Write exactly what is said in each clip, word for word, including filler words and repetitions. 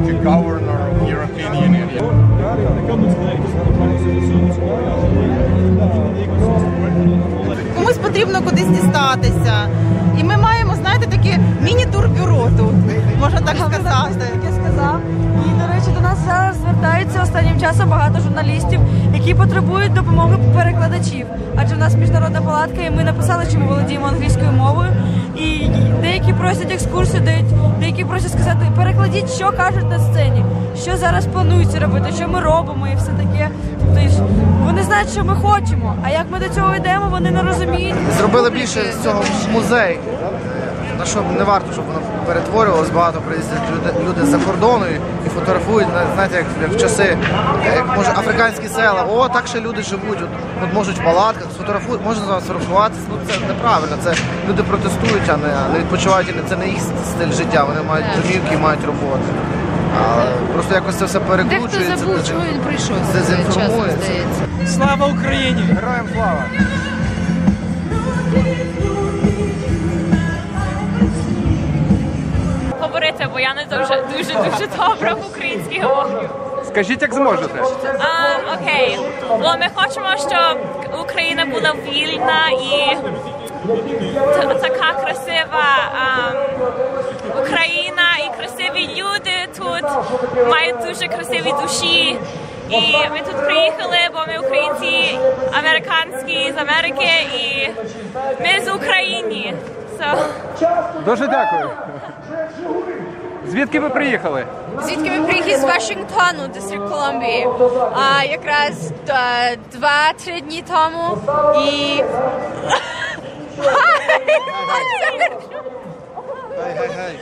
like a governor of European Union. Комусь потрібно кудись дістатися. І ми маємо, знаєте, таке міні-турбюро тут, можна так сказати. Таке сказав. І, до речі, до нас зараз звертаються останнім часом багато журналістів, які потребують допомоги перекладачів. Адже в нас міжнародна палатка, і ми написали, що ми володіємо англійською мовою. І деякі просять екскурсію, деякі просять сказати, перекладіть, що кажуть на сцені, що зараз планується робити, що ми робимо і все таке. Тобто вони знають, що ми хочемо, а як ми до цього йдемо, вони не розуміють. Зробили більше з цього музей, на що не варто, щоб воно перетворювалось, багато приїздять люди, люди з-за кордону і фотографують, знаєте, як, як в часи, як, може, африканські села, о, так ще люди живуть, от, от можуть в палатках, сфотографують, можна з вами сфотографуватися, ну це неправильно, це люди протестують, а не, не відпочивають, це не їх стиль життя, вони мають домівки, мають роботу. Але просто якось це все перекручується, дехто забув, чому він прийшов, дезінформується. Слава Україні! Героям слава! Говорити, бо я не дуже дуже дуже добре в українській говорю. Скажіть, як зможете. Um, окей. Бо ми хочемо, щоб Україна була вільна і така красива um, Україна і красиві люди тут мають дуже красиві душі. І ми тут приїхали, бо ми українці, американські з Америки, і ми з України. So. Дуже дякую. Звідки ви приїхали? Звідки ми приїхали з Вашингтону, Дистрикт Колумбії. А якраз два-три дні тому і... Гей, гей, гей.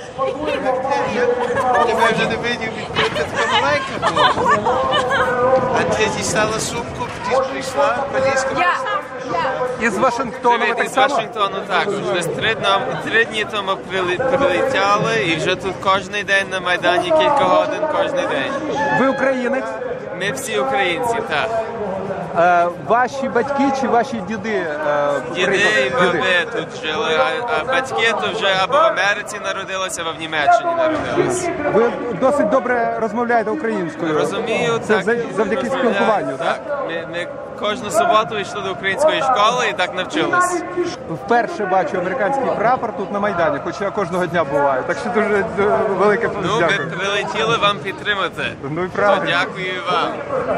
Тебе вже не видів, відкрити така маленька була. А ти дістала сумку, ти прийшла, поліська. Я, я. Із Вашингтону ви так З само? Вашингтону, так. Вже три, три дні тому прилетіли і вже тут кожен день на Майдані, кілька годин кожен день. Ви українець? Ми всі українці, так. Е, ваші батьки чи ваші діди? Е, Діди і баби тут жили, а, а батьки то вже або в Америці народилися, або в Німеччині народилися. Ви досить добре розмовляєте українською. Розумію, Це так. завдяки розмовляю, спілкуванню, так? Так. Ми, ми кожну суботу йшли до української школи і так навчились. Вперше бачу американський прапор тут на Майдані, хоча я кожного дня буваю. Так що дуже велике Ну, дякую. ми прилетіли вам підтримати. Ну і правильно. Дякую і вам.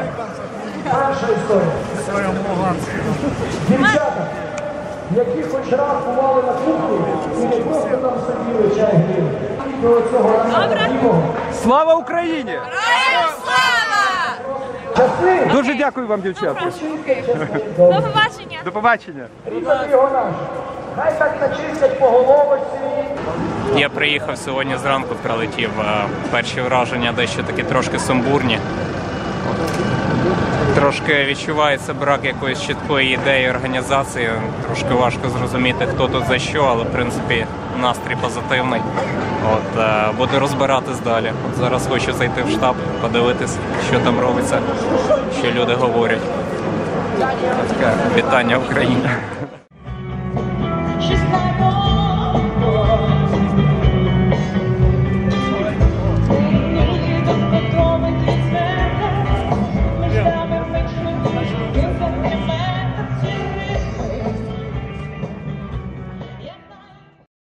Дівчата, які хоч раз бували на кухні і не просто там сиділи чай гріли. Добре. Слава Україні! Героям слава! Дуже дякую вам, дівчата. До побачення! До побачення. Різати його наш. Хай так начистять по головочці. Я приїхав сьогодні зранку, прилетів. Перші враження дещо такі трошки сумбурні. Трошки відчувається брак якоїсь чіткої ідеї організації. Трошки важко зрозуміти, хто тут за що, але в принципі настрій позитивний. От, е, буду розбиратись далі. От зараз хочу зайти в штаб, подивитись, що там робиться, що люди говорять. Таке вітання Україні.